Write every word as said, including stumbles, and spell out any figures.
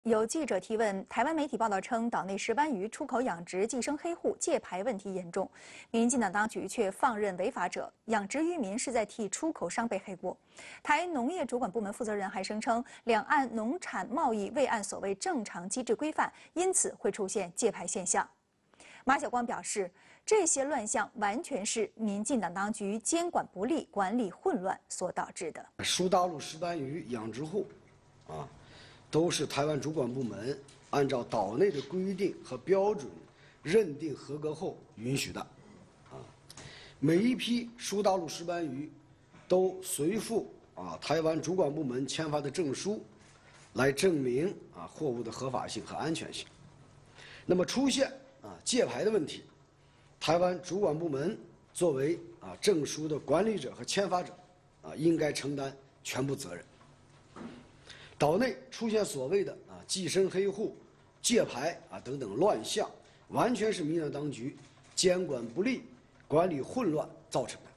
有记者提问，台湾媒体报道称，岛内石斑鱼出口养殖寄生黑户借牌问题严重，民进党当局却放任违法者，养殖渔民是在替出口商背黑锅。台农业主管部门负责人还声称，两岸农产贸易未按所谓正常机制规范，因此会出现借牌现象。马晓光表示，这些乱象完全是民进党当局监管不力、管理混乱所导致的。 输大陆石斑鱼养殖户，啊。 都是台湾主管部门按照岛内的规定和标准认定合格后允许的，啊，每一批输大陆石斑鱼都随附啊台湾主管部门签发的证书，来证明啊货物的合法性和安全性。那么出现啊借牌的问题，台湾主管部门作为啊证书的管理者和签发者，啊应该承担全部责任。 岛内出现所谓的啊寄生黑户、借牌啊等等乱象，完全是民进党当局监管不力、管理混乱造成的。